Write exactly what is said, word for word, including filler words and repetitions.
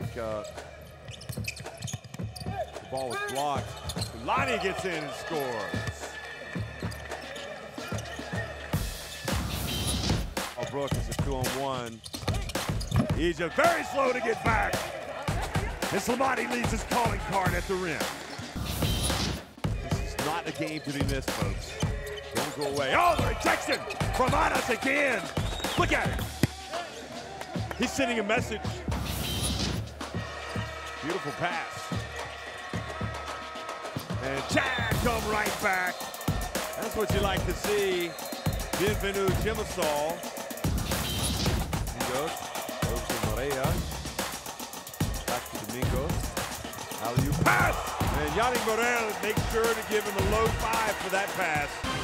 think uh, the ball was blocked. Foulani gets in and scores. Oh, Brooks is a two on one. He's just very slow to get back. And Slimane leaves his calling card at the rim. This is not a game to be missed, folks. Don't go away. Oh, the rejection from Anas again. Look at it. He's sending a message. Beautiful pass. And Chad come right back. That's what you like to see. Bienvenu, Djimassal. He goes. Goes to Moreira. Back to Domingos. Alley-oop pass. And Yanick Moreira makes sure to give him a low five for that pass.